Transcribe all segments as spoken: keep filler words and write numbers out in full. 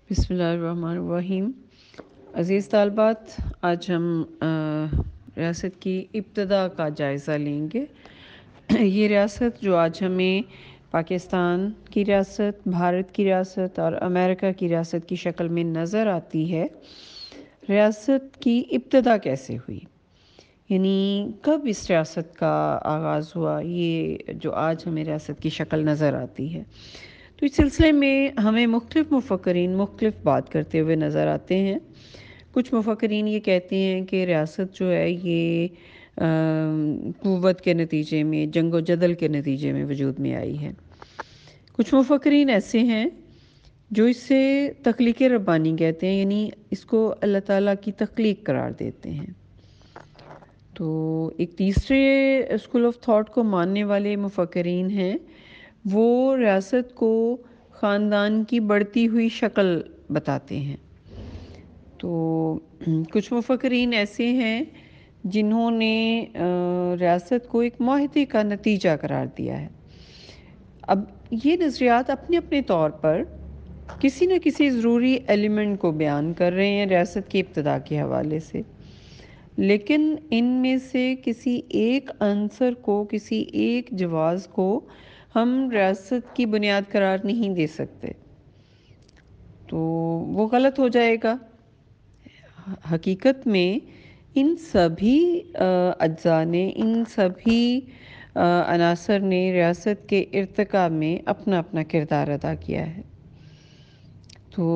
بسم اللہ الرحمن الرحیم۔ عزیز طالبات، آج ہم ریاست کی ابتدا کا جائزہ لیں گے۔ یہ ریاست جو آج ہمیں پاکستان کی ریاست، بھارت کی ریاست اور امریکہ کی ریاست کی شکل میں نظر آتی ہے، ریاست کی ابتدا کیسے ہوئی، یعنی کب اس ریاست کا آغاز ہوا، یہ جو آج ہمیں ریاست کی شکل نظر آتی ہے۔ تو اس سلسلے میں ہمیں مختلف مفکرین مختلف بات کرتے ہوئے نظر آتے ہیں۔ کچھ مفکرین یہ کہتے ہیں کہ ریاست جو ہے یہ قوت کے نتیجے میں، جنگ و جدل کے نتیجے میں وجود میں آئی ہے۔ کچھ مفکرین ایسے ہیں جو اس سے تخلیق ربانی کہتے ہیں، یعنی اس کو اللہ تعالیٰ کی تخلیق قرار دیتے ہیں۔ تو ایک تیسرے اسکول آف تھاٹ کو ماننے والے مفکرین ہیں، وہ ریاست کو خاندان کی بڑھتی ہوئی شکل بتاتے ہیں۔ تو کچھ مفکرین ایسے ہیں جنہوں نے ریاست کو ایک معاہدے کا نتیجہ قرار دیا ہے۔ اب یہ نظریات اپنے اپنے طور پر کسی نہ کسی ضروری ایلیمنٹ کو بیان کر رہے ہیں ریاست کی ابتدا کے حوالے سے، لیکن ان میں سے کسی ایک عنصر کو، کسی ایک جواز کو ہم ریاست کی بنیاد قرار نہیں دے سکتے، تو وہ غلط ہو جائے گا۔ حقیقت میں ان سبھی اجزاء نے، ان سبھی عناصر نے ریاست کے ارتقاء میں اپنا اپنا کردار ادا کیا ہے۔ تو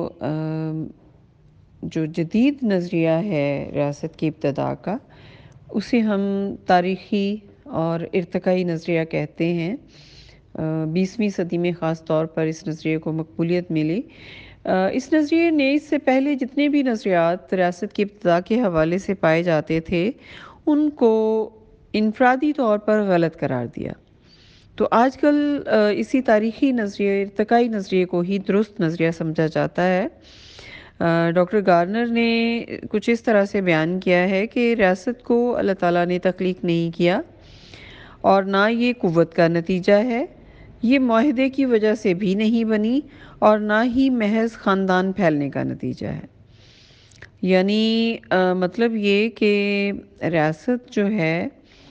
جو جدید نظریہ ہے ریاست کی ابتدا کا، اسے ہم تاریخی اور ارتقائی نظریہ کہتے ہیں۔ بیسویں صدی میں خاص طور پر اس نظریے کو مقبولیت ملی۔ اس نظریے نے اس سے پہلے جتنے بھی نظریات ریاست کی ابتدا کے حوالے سے پائے جاتے تھے، ان کو انفرادی طور پر غلط قرار دیا۔ تو آج کل اسی تاریخی نظریے، ارتقائی نظریے کو ہی درست نظریہ سمجھا جاتا ہے۔ ڈاکٹر گارنر نے کچھ اس طرح سے بیان کیا ہے کہ ریاست کو اللہ تعالیٰ نے تخلیق نہیں کیا، اور نہ یہ قوت کا نتیجہ ہے، یہ معاہدے کی وجہ سے بھی نہیں بنی، اور نہ ہی محض خاندان پھیلنے کا نتیجہ ہے۔ یعنی مطلب یہ کہ ریاست جو ہے،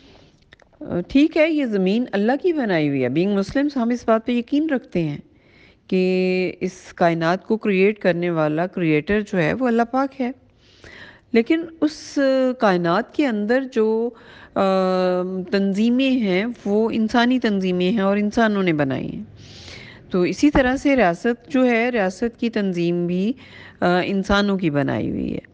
ٹھیک ہے یہ زمین اللہ کی بنائی ہوئی ہے، بینگ مسلمس ہم اس بات پہ یقین رکھتے ہیں کہ اس کائنات کو کریٹ کرنے والا کریٹر جو ہے وہ اللہ پاک ہے، لیکن اس کائنات کے اندر جو تنظیمیں ہیں وہ انسانی تنظیمیں ہیں اور انسانوں نے بنائی ہیں۔ تو اسی طرح سے ریاست جو ہے، ریاست کی تنظیم بھی انسانوں کی بنائی ہوئی ہے۔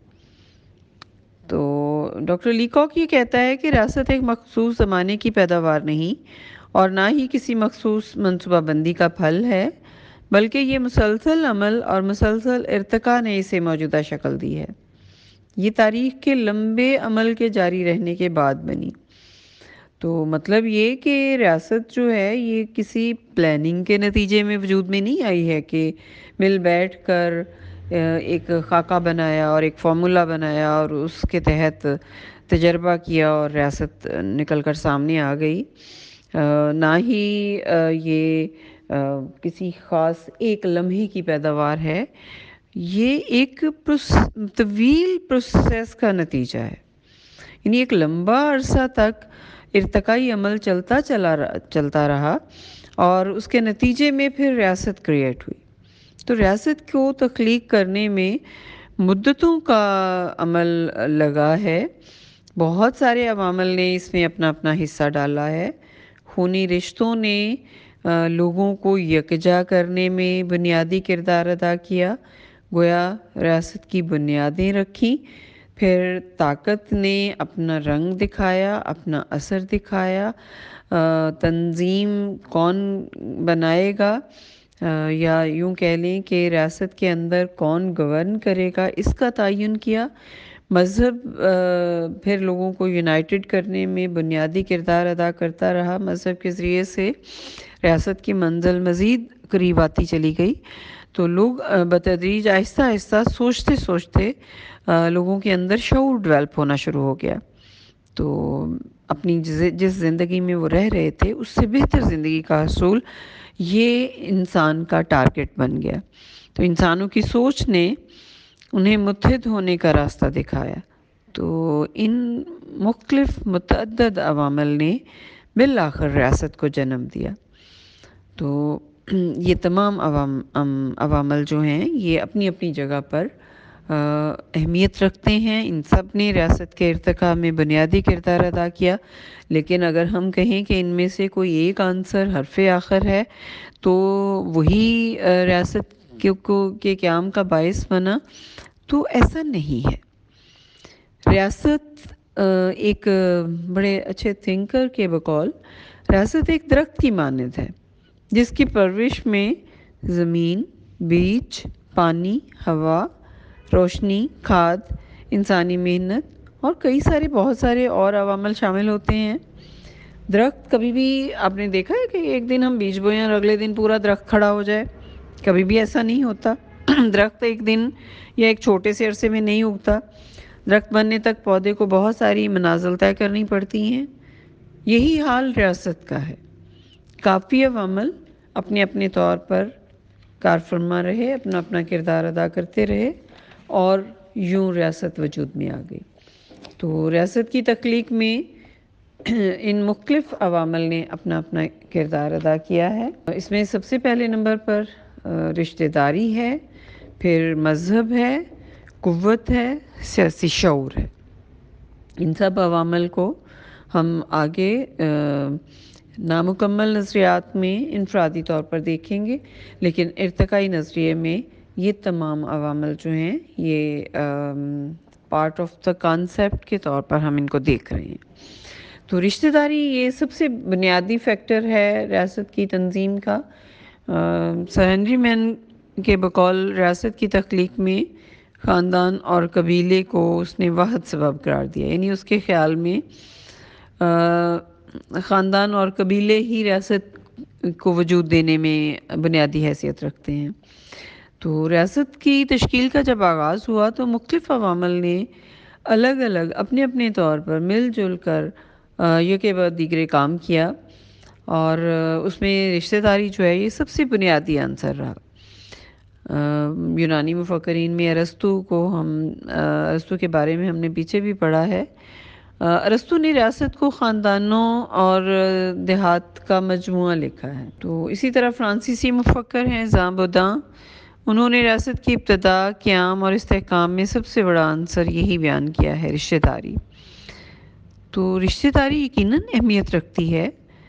تو ڈاکٹر لیکاک یہ کہتا ہے کہ ریاست ایک مخصوص زمانے کی پیداوار نہیں، اور نہ ہی کسی مخصوص منصوبہ بندی کا پھل ہے، بلکہ یہ مسلسل عمل اور مسلسل ارتقاء نے اسے موجودہ شکل دی ہے۔ یہ تاریخ کے لمبے عمل کے جاری رہنے کے بعد بنی۔ تو مطلب یہ کہ ریاست جو ہے یہ کسی پلاننگ کے نتیجے میں وجود میں نہیں آئی ہے کہ مل بیٹھ کر ایک خاکہ بنایا اور ایک فارمولا بنایا اور اس کے تحت تجربہ کیا اور ریاست نکل کر سامنے آ گئی۔ نہ ہی یہ کسی خاص ایک لمحے کی پیداوار ہے، یہ ایک طویل پروسیس کا نتیجہ ہے، یعنی ایک لمبا عرصہ تک ارتقائی عمل چلتا چلا چلتا رہا اور اس کے نتیجے میں پھر ریاست کریٹ ہوئی۔ تو ریاست کو تخلیق کرنے میں مدتوں کا عمل لگا ہے، بہت سارے عوامل نے اس میں اپنا اپنا حصہ ڈالا ہے۔ خونی رشتوں نے لوگوں کو یکجا کرنے میں بنیادی کردار ادا کیا، گویا ریاست کی بنیادیں رکھیں، پھر طاقت نے اپنا رنگ دکھایا، اپنا اثر دکھایا۔ تنظیم کون بنائے گا، یا یوں کہہ لیں کہ ریاست کے اندر کون گورن کرے گا، اس کا تعین کیا۔ مذہب پھر لوگوں کو یونائٹڈ کرنے میں بنیادی کردار ادا کرتا رہا۔ مذہب کے ذریعے سے ریاست کی منزل مزید قریب آتی چلی گئی، تو لوگ بتدریج آہستہ آہستہ سوچتے سوچتے لوگوں کے اندر شعور ڈیولپ ہونا شروع ہو گیا، تو اپنی جس زندگی میں وہ رہ رہے تھے اس سے بہتر زندگی کا حصول یہ انسان کا ٹارگٹ بن گیا۔ تو انسانوں کی سوچ نے انہیں متحد ہونے کا راستہ دکھایا۔ تو ان مختلف متعدد عوامل نے بالآخر ریاست کو جنم دیا۔ تو یہ تمام عوام عوامل جو ہیں یہ اپنی اپنی جگہ پر اہمیت رکھتے ہیں، ان سب نے ریاست کے ارتقاء میں بنیادی کردار ادا کیا، لیکن اگر ہم کہیں کہ ان میں سے کوئی ایک عنصر حرف آخر ہے تو وہی ریاست کے قیام کا باعث بنا، تو ایسا نہیں ہے۔ ریاست ایک بڑے اچھے تھنکر کے بقول ریاست ایک درخت کی مانند ہے جس کی پرورش میں زمین، بیج، پانی، ہوا، روشنی، کھاد، انسانی محنت اور کئی سارے بہت سارے اور عوامل شامل ہوتے ہیں۔ درخت کبھی بھی آپ نے دیکھا ہے کہ ایک دن ہم بیج بوئیں اور اگلے دن پورا درخت کھڑا ہو جائے؟ کبھی بھی ایسا نہیں ہوتا۔ درخت ایک دن یا ایک چھوٹے سے عرصے میں نہیں اگتا۔ درخت بننے تک پودے کو بہت ساری منازل طے کرنی پڑتی ہیں۔ یہی حال ریاست کا ہے۔ کافی عوامل اپنے اپنے طور پر کار فرما رہے، اپنا اپنا کردار ادا کرتے رہے اور یوں ریاست وجود میں آ گئی۔ تو ریاست کی تخلیق میں ان مختلف عوامل نے اپنا اپنا کردار ادا کیا ہے۔ اس میں سب سے پہلے نمبر پر رشتہ داری ہے، پھر مذہب ہے، قوت ہے، سیاسی شعور ہے۔ ان سب عوامل کو ہم آگے نامکمل نظریات میں انفرادی طور پر دیکھیں گے، لیکن ارتقائی نظریے میں یہ تمام عوامل جو ہیں یہ پارٹ آف دا کانسیپٹ کے طور پر ہم ان کو دیکھ رہے ہیں۔ تو رشتہ داری یہ سب سے بنیادی فیکٹر ہے ریاست کی تنظیم کا۔ سر ہنری مین کے بقول ریاست کی تخلیق میں خاندان اور قبیلے کو اس نے واحد سبب قرار دیا، یعنی اس کے خیال میں خاندان اور قبیلے ہی ریاست کو وجود دینے میں بنیادی حیثیت رکھتے ہیں۔ تو ریاست کی تشکیل کا جب آغاز ہوا تو مختلف عوامل نے الگ الگ اپنے اپنے طور پر مل جل کر یہ کے بعد دیگرے کام کیا، اور اس میں رشتہ داری جو ہے یہ سب سے بنیادی عنصر رہا۔ یونانی مفکرین میں ارسطو کو ہم ارسطو کے بارے میں ہم نے پیچھے بھی پڑھا ہے۔ ارسطو نے ریاست کو خاندانوں اور دیہات کا مجموعہ لکھا ہے۔ تو اسی طرح فرانسیسی مفکر ہیں ژان بودان، انہوں نے ریاست کی ابتدا، قیام اور استحکام میں سب سے بڑا عنصر یہی بیان کیا ہے، رشتہ داری۔ تو رشتہ داری یقیناً اہمیت رکھتی ہے۔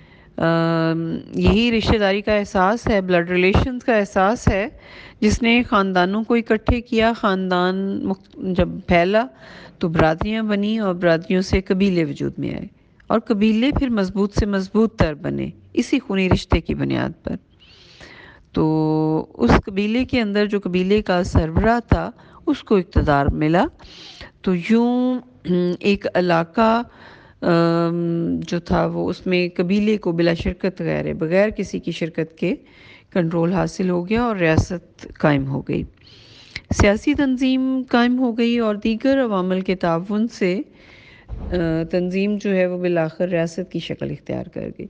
یہی رشتہ داری کا احساس ہے، بلڈ ریلیشنز کا احساس ہے جس نے خاندانوں کو اکٹھے کیا۔ خاندان جب پھیلا تو برادریاں بنی اور برادریوں سے قبیلے وجود میں آئے، اور قبیلے پھر مضبوط سے مضبوط تر بنے اسی خونی رشتے کی بنیاد پر۔ تو اس قبیلے کے اندر جو قبیلے کا سربراہ تھا اس کو اقتدار ملا، تو یوں ایک علاقہ جو تھا وہ اس میں قبیلے کو بلا شرکت غیر بغیر کسی کی شرکت کے کنٹرول حاصل ہو گیا اور ریاست قائم ہو گئی، سیاسی تنظیم قائم ہو گئی، اور دیگر عوامل کے تعاون سے تنظیم جو ہے وہ بالآخر ریاست کی شکل اختیار کر گئی۔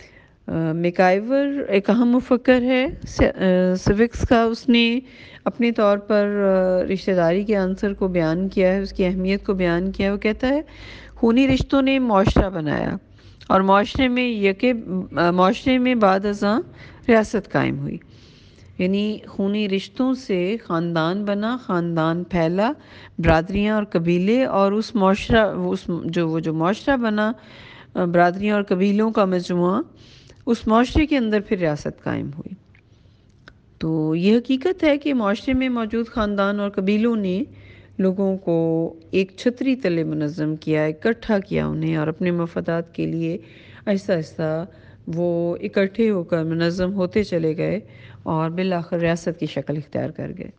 میکائیور ایک اہم مفکر ہے سیوکس کا، اس نے اپنے طور پر رشتہ داری کے عنصر کو بیان کیا ہے، اس کی اہمیت کو بیان کیا ہے۔ وہ کہتا ہے خونی رشتوں نے معاشرہ بنایا، اور معاشرے میں یکے معاشرے میں بعد ازاں ریاست قائم ہوئی، یعنی خونی رشتوں سے خاندان بنا، خاندان پھیلا، برادریاں اور قبیلے، اور اس معاشرہ اس جو وہ جو معاشرہ بنا برادریاں اور قبیلوں کا مجموعہ، اس معاشرے کے اندر پھر ریاست قائم ہوئی۔ تو یہ حقیقت ہے کہ معاشرے میں موجود خاندان اور قبیلوں نے لوگوں کو ایک چھتری تلے منظم کیا، اکٹھا کیا انہیں، اور اپنے مفادات کے لیے آہستہ آہستہ وہ اکٹھے ہو کر منظم ہوتے چلے گئے اور بالآخر ریاست کی شکل اختیار کر گئے۔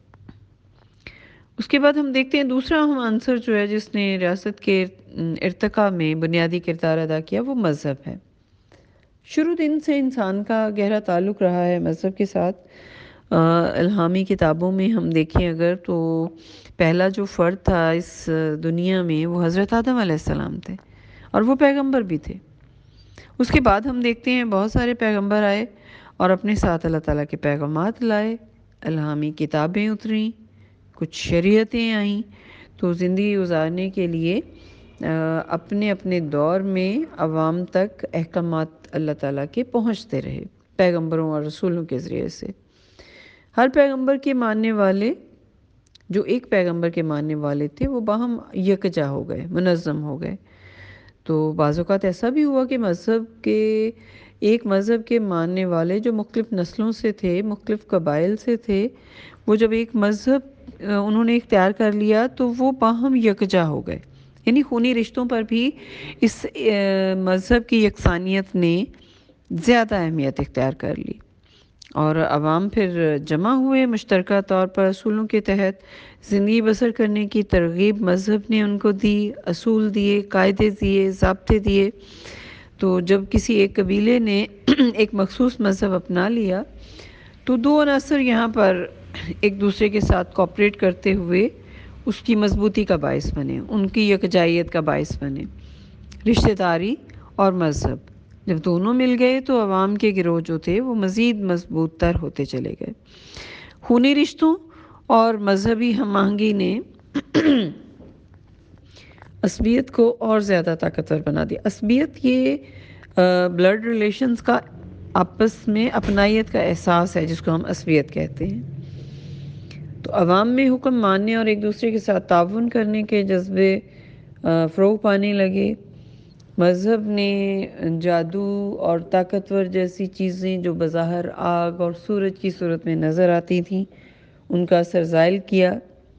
اس کے بعد ہم دیکھتے ہیں دوسرا اہم عنصر جو ہے جس نے ریاست کے ارتقاء میں بنیادی کردار ادا کیا وہ مذہب ہے۔ شروع دن سے انسان کا گہرا تعلق رہا ہے مذہب کے ساتھ۔ الہامی کتابوں میں ہم دیکھیں اگر تو پہلا جو فرد تھا اس دنیا میں وہ حضرت آدم علیہ السلام تھے، اور وہ پیغمبر بھی تھے۔ اس کے بعد ہم دیکھتے ہیں بہت سارے پیغمبر آئے اور اپنے ساتھ اللہ تعالیٰ کے پیغامات لائے، الہامی کتابیں اتریں، کچھ شریعتیں آئیں، تو زندگی گزارنے کے لیے اپنے اپنے دور میں عوام تک احکامات اللہ تعالیٰ کے پہنچتے رہے پیغمبروں اور رسولوں کے ذریعے سے۔ ہر پیغمبر کے ماننے والے، جو ایک پیغمبر کے ماننے والے تھے، وہ باہم یکجا ہو گئے، منظم ہو گئے۔ تو بعض اوقات ایسا بھی ہوا کہ مذہب کے ایک مذہب کے ماننے والے جو مختلف نسلوں سے تھے، مختلف قبائل سے تھے، وہ جب ایک مذہب انہوں نے اختیار کر لیا تو وہ باہم یکجا ہو گئے، یعنی خونی رشتوں پر بھی اس مذہب کی یکسانیت نے زیادہ اہمیت اختیار کر لی، اور عوام پھر جمع ہوئے مشترکہ طور پر اصولوں کے تحت زندگی بسر کرنے کی ترغیب مذہب نے ان کو دی، اصول دیے، قاعدے دیے، ضابطے دیے۔ تو جب کسی ایک قبیلے نے ایک مخصوص مذہب اپنا لیا تو دو عناصر یہاں پر ایک دوسرے کے ساتھ کوآپریٹ کرتے ہوئے اس کی مضبوطی کا باعث بنے، ان کی یکجائیت کا باعث بنے، رشتہ داری اور مذہب۔ جب دونوں مل گئے تو عوام کے گروہ جو تھے وہ مزید مضبوط تر ہوتے چلے گئے۔ خونی رشتوں اور مذہبی ہم آہنگی نے عصبیت کو اور زیادہ طاقتور بنا دیا۔ عصبیت یہ بلڈ ریلیشنز کا آپس میں اپنائیت کا احساس ہے، جس کو ہم عصبیت کہتے ہیں۔ تو عوام میں حکم ماننے اور ایک دوسرے کے ساتھ تعاون کرنے کے جذبے فروغ پانے لگے۔ مذہب نے جادو اور طاقتور جیسی چیزیں جو بظاہر آگ اور سورج کی صورت میں نظر آتی تھیں، ان کا اثر زائل کیا،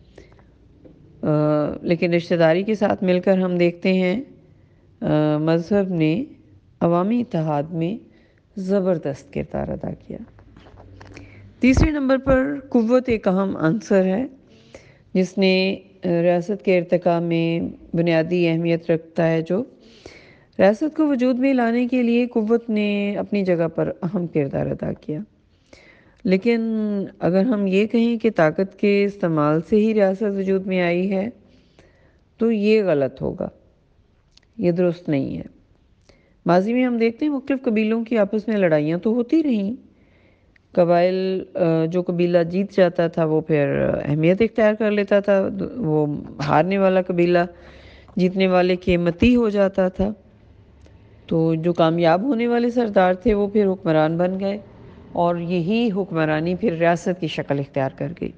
لیکن رشتہ داری کے ساتھ مل کر ہم دیکھتے ہیں مذہب نے عوامی اتحاد میں زبردست کردار ادا کیا۔ تیسرے نمبر پر قوت ایک اہم عنصر ہے جس نے ریاست کے ارتقاء میں بنیادی اہمیت رکھتا ہے۔ جو ریاست کو وجود میں لانے کے لیے قوت نے اپنی جگہ پر اہم کردار ادا کیا، لیکن اگر ہم یہ کہیں کہ طاقت کے استعمال سے ہی ریاست وجود میں آئی ہے تو یہ غلط ہوگا، یہ درست نہیں ہے۔ ماضی میں ہم دیکھتے ہیں مختلف قبیلوں کی آپس میں لڑائیاں تو ہوتی رہیں، قبائل جو قبیلہ جیت جاتا تھا وہ پھر اہمیت اختیار کر لیتا تھا، وہ ہارنے والا قبیلہ جیتنے والے کے مطیع ہو جاتا تھا، تو جو کامیاب ہونے والے سردار تھے وہ پھر حکمران بن گئے، اور یہی حکمرانی پھر ریاست کی شکل اختیار کر گئی۔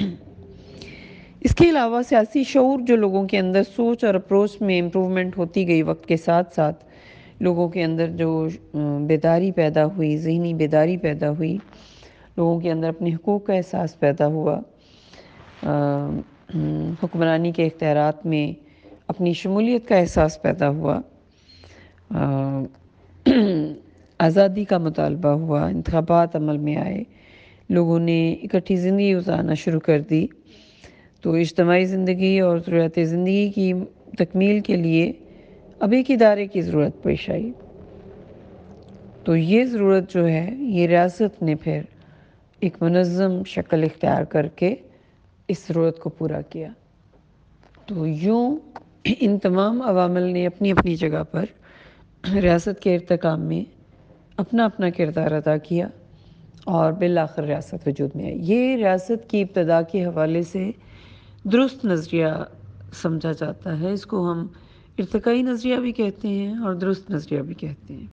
اس کے علاوہ سیاسی شعور جو لوگوں کے اندر سوچ اور اپروچ میں امپرومنٹ ہوتی گئی، وقت کے ساتھ ساتھ لوگوں کے اندر جو بیداری پیدا ہوئی، ذہنی بیداری پیدا ہوئی، لوگوں کے اندر اپنے حقوق کا احساس پیدا ہوا، حکمرانی کے اختیارات میں اپنی شمولیت کا احساس پیدا ہوا، آزادی کا مطالبہ ہوا، انتخابات عمل میں آئے، لوگوں نے اکٹھی زندگی گزارنا شروع کر دی، تو اجتماعی زندگی اور ضرورت زندگی کی تکمیل کے لیے اب ایک ادارے کی ضرورت پیش آئی۔ تو یہ ضرورت جو ہے یہ ریاست نے پھر ایک منظم شکل اختیار کر کے اس ضرورت کو پورا کیا۔ تو یوں ان تمام عوامل نے اپنی اپنی جگہ پر ریاست کے ارتقاء میں اپنا اپنا کردار ادا کیا، اور بالآخر ریاست وجود میں آئی۔ یہ ریاست کی ابتدا کے حوالے سے درست نظریہ سمجھا جاتا ہے، اس کو ہم ارتقائی نظریہ بھی کہتے ہیں اور درست نظریہ بھی کہتے ہیں۔